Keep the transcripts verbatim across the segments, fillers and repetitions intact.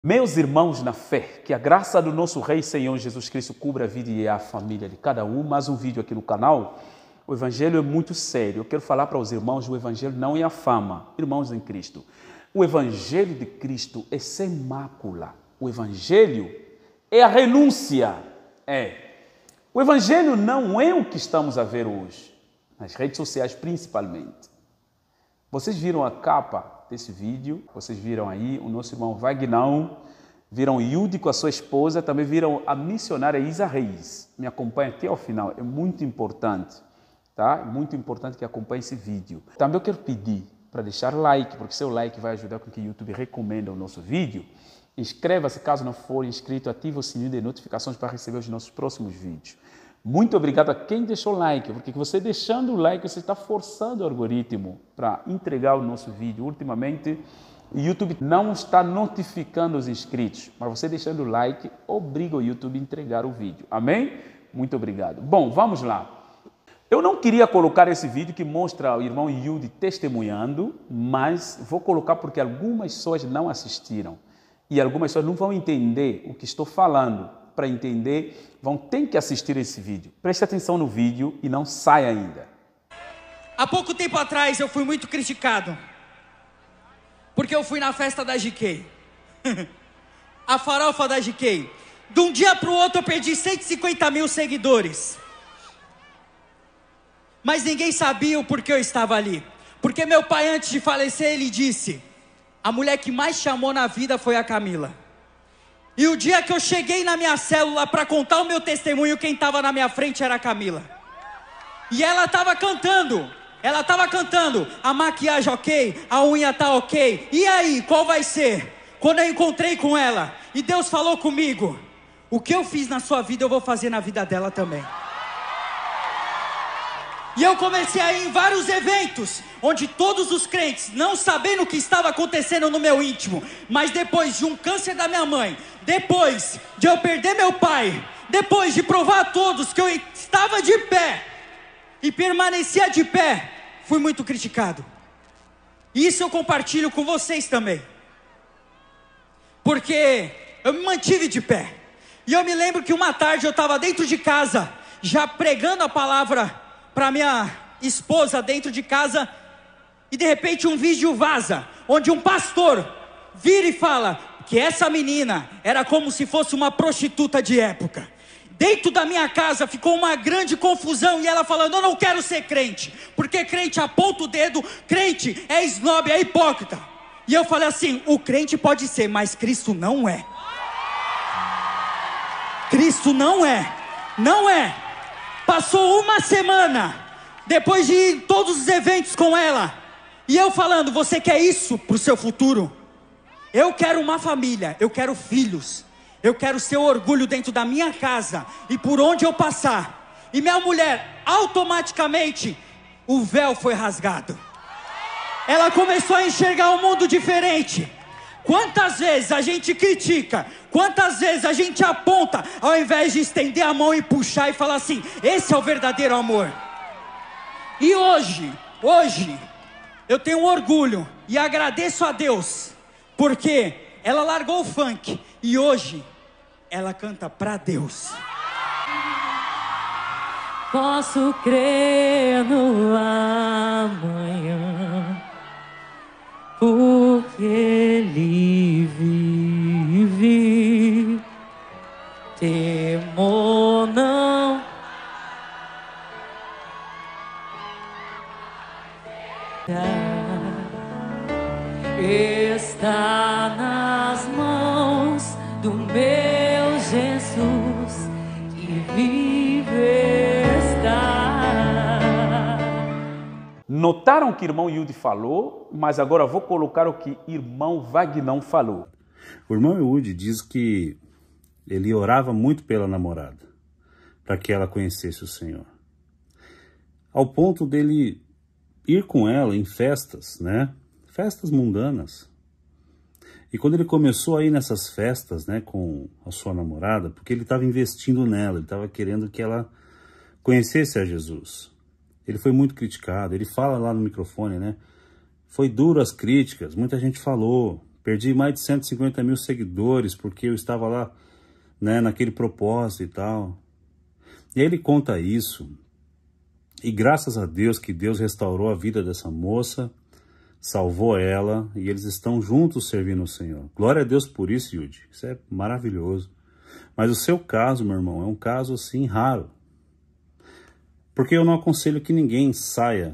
Meus irmãos na fé, que a graça do nosso Rei Senhor Jesus Cristo cubra a vida e a família de cada um. Mais um vídeo aqui no canal. O Evangelho é muito sério. Eu quero falar para os irmãos, o Evangelho não é a fama, irmãos em Cristo. O Evangelho de Cristo é sem mácula. O Evangelho é a renúncia. É. O Evangelho não é o que estamos a ver hoje, nas redes sociais principalmente. Vocês viram a capa desse vídeo, vocês viram aí o nosso irmão Vagnão, viram Yudi com a sua esposa, também viram a missionária Isa Reis. Me acompanha até ao final, é muito importante, tá? É muito importante que acompanhe esse vídeo. Também eu quero pedir para deixar like, porque seu like vai ajudar com que o YouTube recomenda o nosso vídeo. Inscreva-se caso não for inscrito, ative o sininho de notificações para receber os nossos próximos vídeos. Muito obrigado a quem deixou like, porque você deixando o like, você está forçando o algoritmo para entregar o nosso vídeo. Ultimamente, o YouTube não está notificando os inscritos, mas você deixando o like, obriga o YouTube a entregar o vídeo. Amém? Muito obrigado. Bom, vamos lá. Eu não queria colocar esse vídeo que mostra o irmão Yudi testemunhando, mas vou colocar porque algumas pessoas não assistiram e algumas pessoas não vão entender o que estou falando. Para entender, vão ter que assistir esse vídeo. Preste atenção no vídeo e não saia ainda. Há pouco tempo atrás eu fui muito criticado, porque eu fui na festa da G K. A farofa da G K. De um dia para o outro eu perdi cento e cinquenta mil seguidores. Mas ninguém sabia o porquê eu estava ali. Porque meu pai, antes de falecer, ele disse: a mulher que mais te amou na vida foi a Camila. E o dia que eu cheguei na minha célula para contar o meu testemunho, quem estava na minha frente era a Camila. E ela estava cantando, ela estava cantando, a maquiagem ok, a unha tá ok. E aí, qual vai ser? Quando eu encontrei com ela, e Deus falou comigo: o que eu fiz na sua vida, eu vou fazer na vida dela também. E eu comecei a ir em vários eventos, onde todos os crentes, não sabendo o que estava acontecendo no meu íntimo, mas depois de um câncer da minha mãe, depois de eu perder meu pai, depois de provar a todos que eu estava de pé, e permanecia de pé, fui muito criticado. E isso eu compartilho com vocês também, porque eu me mantive de pé. E eu me lembro que uma tarde eu estava dentro de casa, já pregando a palavra para minha esposa dentro de casa, e de repente um vídeo vaza, onde um pastor vira e fala que essa menina era como se fosse uma prostituta de época. Dentro da minha casa ficou uma grande confusão, e ela falando: eu não quero ser crente, porque crente aponta o dedo, crente é esnobe, é hipócrita. E eu falei assim: o crente pode ser, mas Cristo não é. Cristo não é, não é. Passou uma semana, depois de ir em todos os eventos com ela, e eu falando: você quer isso para o seu futuro? Eu quero uma família, eu quero filhos, eu quero ser orgulho dentro da minha casa, e por onde eu passar. E minha mulher, automaticamente, o véu foi rasgado. Ela começou a enxergar um mundo diferente. Quantas vezes a gente critica, quantas vezes a gente aponta, ao invés de estender a mão e puxar e falar assim: esse é o verdadeiro amor. E hoje, hoje, eu tenho um orgulho e agradeço a Deus, porque ela largou o funk e hoje ela canta pra Deus. Posso crer no amanhã, porque Ele vive. Temor não está nas mãos do meu Jesus, que vive está. Notaram que irmão Yudi falou, mas agora vou colocar o que irmão Vagnão falou. O irmão Yudi diz que ele orava muito pela namorada, para que ela conhecesse o Senhor. Ao ponto dele ir com ela em festas, né? Festas mundanas. E quando ele começou a ir nessas festas, né, com a sua namorada, porque ele estava investindo nela, ele estava querendo que ela conhecesse a Jesus. Ele foi muito criticado, ele fala lá no microfone, né? Foi duro as críticas, muita gente falou, Perdi mais de cento e cinquenta mil seguidores porque eu estava lá, né, naquele propósito e tal. E aí ele conta isso. E graças a Deus que Deus restaurou a vida dessa moça, salvou ela e eles estão juntos servindo o Senhor. Glória a Deus por isso, Yudi. Isso é maravilhoso. Mas o seu caso, meu irmão, é um caso assim raro. Porque eu não aconselho que ninguém saia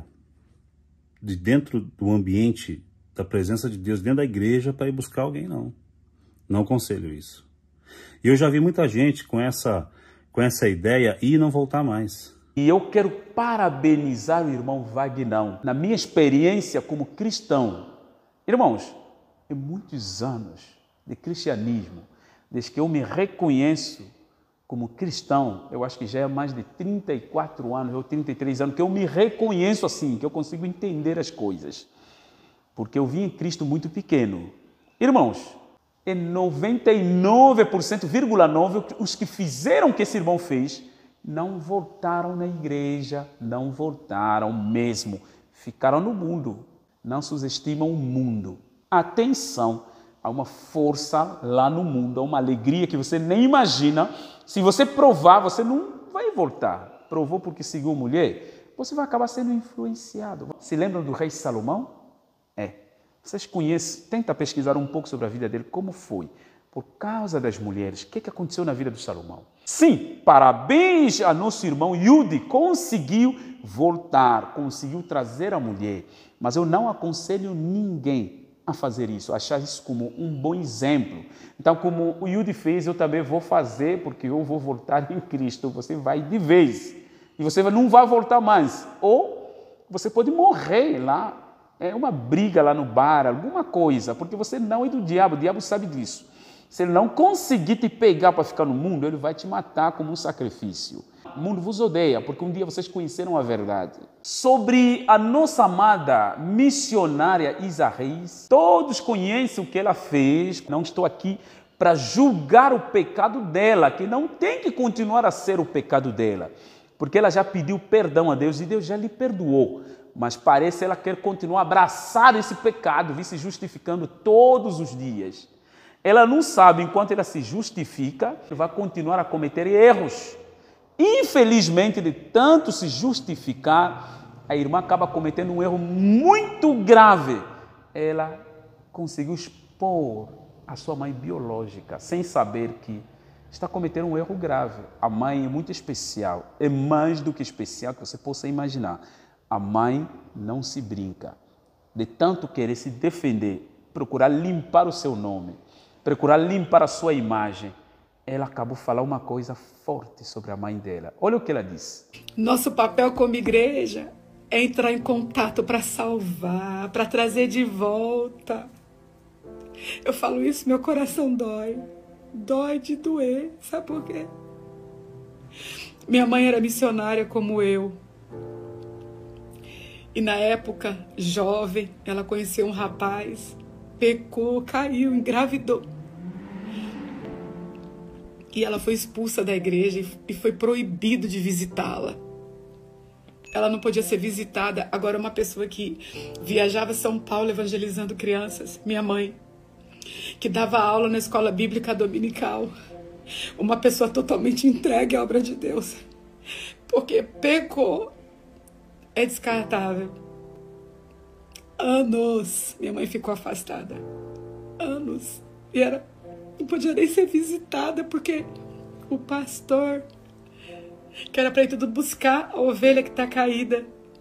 de dentro do ambiente da presença de Deus, dentro da igreja, para ir buscar alguém, não. Não aconselho isso. E eu já vi muita gente com essa, com essa ideia ir e não voltar mais. E eu quero parabenizar o irmão Vagnão. Na minha experiência como cristão, irmãos, em muitos anos de cristianismo, desde que eu me reconheço como cristão, eu acho que já é mais de trinta e quatro anos ou trinta e três anos que eu me reconheço assim, que eu consigo entender as coisas. Porque eu vim em Cristo muito pequeno. Irmãos, é noventa e nove por cento, vírgula nove, os que fizeram o que esse irmão fez, não voltaram na igreja, não voltaram mesmo. Ficaram no mundo. Não subestimam o mundo. Atenção, há uma força lá no mundo, há uma alegria que você nem imagina. Se você provar, você não vai voltar. Provou porque seguiu mulher, você vai acabar sendo influenciado. Se lembram do rei Salomão? É. Vocês conhecem, tenta pesquisar um pouco sobre a vida dele, como foi. Por causa das mulheres, o que, que aconteceu na vida do Salomão? Sim, parabéns a nosso irmão Yudi, conseguiu voltar, conseguiu trazer a mulher. Mas eu não aconselho ninguém a fazer isso, a achar isso como um bom exemplo. Então, como o Yudi fez, eu também vou fazer, porque eu vou voltar em Cristo. Você vai de vez, e você não vai voltar mais. Ou você pode morrer lá, é uma briga lá no bar, alguma coisa, porque você não é do diabo, o diabo sabe disso. Se ele não conseguir te pegar para ficar no mundo, ele vai te matar como um sacrifício. O mundo vos odeia, porque um dia vocês conheceram a verdade. Sobre a nossa amada missionária Isa Reis, todos conhecem o que ela fez. Não estou aqui para julgar o pecado dela, que não tem que continuar a ser o pecado dela, porque ela já pediu perdão a Deus e Deus já lhe perdoou. Mas parece que ela quer continuar abraçar esse pecado, vir se justificando todos os dias. Ela não sabe, enquanto ela se justifica, vai continuar a cometer erros. Infelizmente, de tanto se justificar, a irmã acaba cometendo um erro muito grave. Ela conseguiu expor a sua mãe biológica, sem saber que está cometendo um erro grave. A mãe é muito especial, é mais do que especial que você possa imaginar. A mãe não se brinca. De tanto querer se defender, procurar limpar o seu nome, procurar limpar a sua imagem, ela acabou de falar uma coisa forte sobre a mãe dela. Olha o que ela disse. Nosso papel como igreja é entrar em contato para salvar, para trazer de volta. Eu falo isso, meu coração dói. Dói de doer. Sabe por quê? Minha mãe era missionária como eu. E na época, jovem, ela conheceu um rapaz, pecou, caiu, engravidou. E ela foi expulsa da igreja e foi proibido de visitá-la. Ela não podia ser visitada. Agora, uma pessoa que viajava a São Paulo evangelizando crianças, minha mãe, que dava aula na escola bíblica dominical. Uma pessoa totalmente entregue à obra de Deus. Porque pecou. É descartável. Anos. Minha mãe ficou afastada. Anos. E era, não podia nem ser visitada, porque o pastor, que era para ir tudo buscar a ovelha que está caída,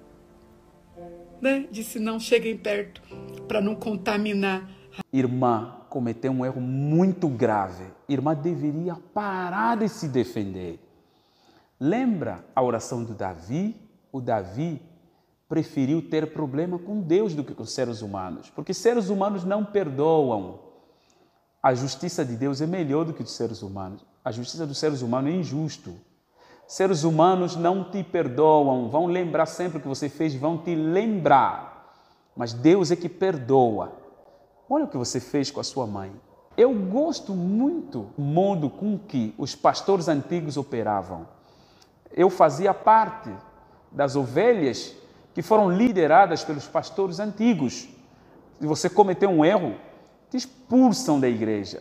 né? Disse, não cheguem perto, para não contaminar. Irmã cometeu um erro muito grave. Irmã deveria parar de se defender. Lembra a oração do Davi? O Davi preferiu ter problema com Deus do que com seres humanos, porque seres humanos não perdoam. A justiça de Deus é melhor do que dos seres humanos. A justiça dos seres humanos é injusto. Seres humanos não te perdoam, vão lembrar sempre o que você fez, vão te lembrar. Mas Deus é que perdoa. Olha o que você fez com a sua mãe. Eu gosto muito do modo com que os pastores antigos operavam. Eu fazia parte das ovelhas que foram lideradas pelos pastores antigos. Se você cometeu um erro, te expulsam da igreja.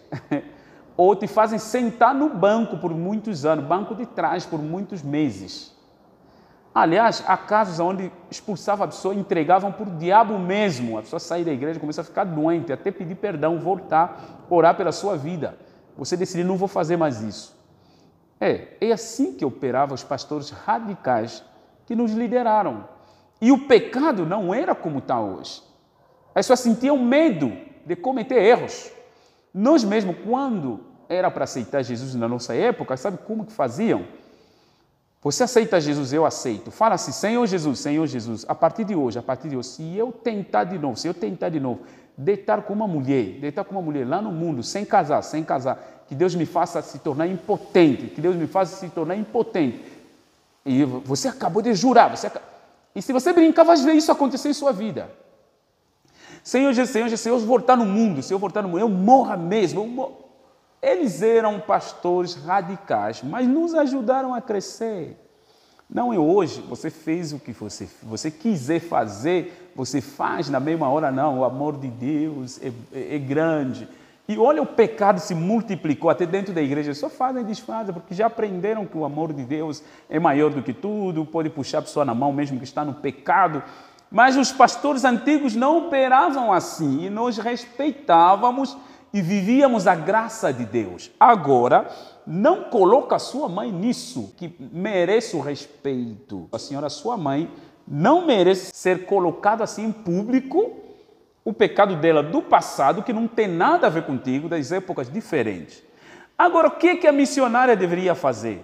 Ou te fazem sentar no banco por muitos anos, banco de trás por muitos meses. Aliás, há casos onde expulsavam a pessoa, entregavam por diabo mesmo. A pessoa sair da igreja, começa a ficar doente, até pedir perdão, voltar, orar pela sua vida. Você decidiu, não vou fazer mais isso. É, é assim que operavam os pastores radicais que nos lideraram. E o pecado não era como está hoje. As pessoas sentiam medo de cometer erros. Nós mesmo, quando era para aceitar Jesus na nossa época, sabe como que faziam? Você aceita Jesus, eu aceito. Fala assim, Senhor Jesus, Senhor Jesus, a partir de hoje, a partir de hoje, se eu tentar de novo, se eu tentar de novo, deitar com uma mulher, deitar com uma mulher lá no mundo, sem casar, sem casar, que Deus me faça se tornar impotente, que Deus me faça se tornar impotente. E você acabou de jurar, você acabou... E se você brincar, vai ver isso acontecer em sua vida. Senhor Jesus, Senhor Jesus, se eu voltar no mundo, se eu voltar no mundo, eu morra mesmo. Eu morro. Eles eram pastores radicais, mas nos ajudaram a crescer. Não é hoje, você fez o que você, você quiser fazer, você faz na mesma hora, não. O amor de Deus é, é, é grande. E olha, o pecado se multiplicou até dentro da igreja. Só fazem e desfazem, porque já aprenderam que o amor de Deus é maior do que tudo, pode puxar a pessoa na mão mesmo que está no pecado. Mas os pastores antigos não operavam assim, e nós respeitávamos e vivíamos a graça de Deus. Agora, não coloca a sua mãe nisso, que merece o respeito. A senhora, sua mãe, não merece ser colocada assim em público, o pecado dela do passado, que não tem nada a ver contigo, das épocas diferentes. Agora, o que, que a missionária deveria fazer?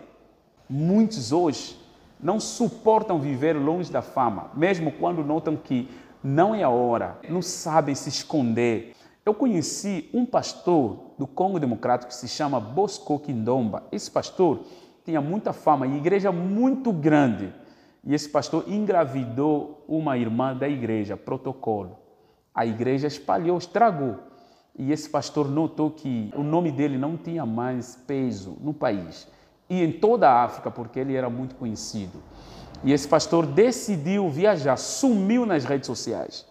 Muitos hoje não suportam viver longe da fama, mesmo quando notam que não é a hora, não sabem se esconder. Eu conheci um pastor do Congo Democrático que se chama Bosco Kindomba. Esse pastor tinha muita fama e igreja muito grande. E esse pastor engravidou uma irmã da igreja, Protocolo. A igreja espalhou, estragou. E esse pastor notou que o nome dele não tinha mais peso no país. E em toda a África, porque ele era muito conhecido. E esse pastor decidiu viajar, sumiu nas redes sociais.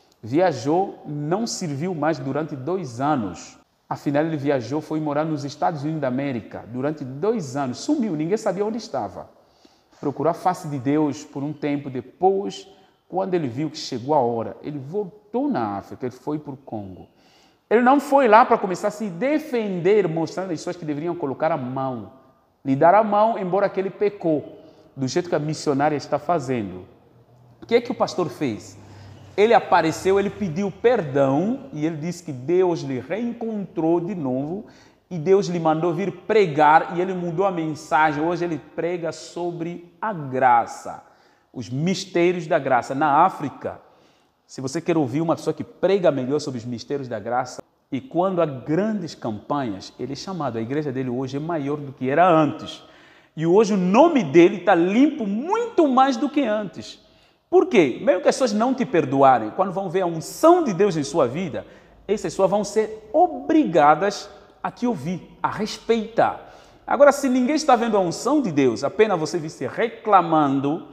Viajou, não serviu mais durante dois anos. Afinal, ele viajou, foi morar nos Estados Unidos da América durante dois anos. Sumiu, ninguém sabia onde estava. Procurou a face de Deus por um tempo. Depois, quando ele viu que chegou a hora, ele voltou na África, ele foi para o Congo. Ele não foi lá para começar a se defender, mostrando as pessoas que deveriam colocar a mão. Lhe dar a mão, embora que ele pecou, do jeito que a missionária está fazendo. O que é que o pastor fez? Ele apareceu, ele pediu perdão e ele disse que Deus lhe reencontrou de novo e Deus lhe mandou vir pregar e ele mudou a mensagem. Hoje ele prega sobre a graça, os mistérios da graça. Na África, se você quer ouvir uma pessoa que prega melhor sobre os mistérios da graça, e quando há grandes campanhas, ele é chamado, a igreja dele hoje é maior do que era antes. E hoje o nome dele está limpo muito mais do que antes. Por quê? Mesmo que as pessoas não te perdoarem, quando vão ver a unção de Deus em sua vida, essas pessoas vão ser obrigadas a te ouvir, a respeitar. Agora, se ninguém está vendo a unção de Deus, apenas você vir se reclamando,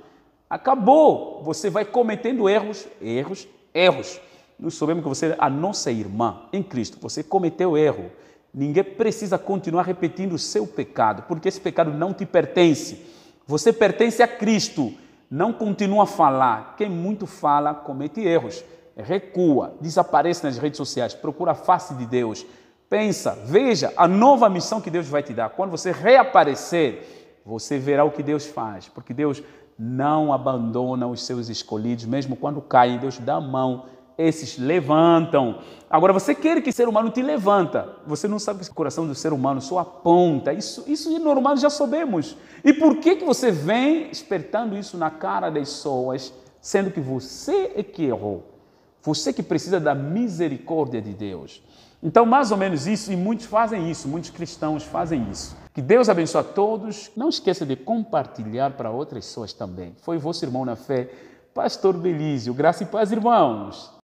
acabou. Você vai cometendo erros, erros, erros. Nós sabemos que você é a nossa irmã em Cristo. Você cometeu erro. Ninguém precisa continuar repetindo o seu pecado, porque esse pecado não te pertence. Você pertence a Cristo. Não continua a falar. Quem muito fala, comete erros. Recua, desaparece nas redes sociais, procura a face de Deus. Pensa, veja a nova missão que Deus vai te dar. Quando você reaparecer, você verá o que Deus faz, porque Deus não abandona os seus escolhidos, mesmo quando caem, Deus dá a mão. Esses levantam. Agora, você quer que o ser humano te levanta. Você não sabe que o coração do ser humano só aponta. Isso, isso é normal, já sabemos. E por que, que você vem espertando isso na cara das pessoas, sendo que você é que errou? Você que precisa da misericórdia de Deus. Então, mais ou menos isso, e muitos fazem isso, muitos cristãos fazem isso. Que Deus abençoe a todos. Não esqueça de compartilhar para outras pessoas também. Foi vosso irmão na fé, Pastor Belísio. Graça e paz, irmãos.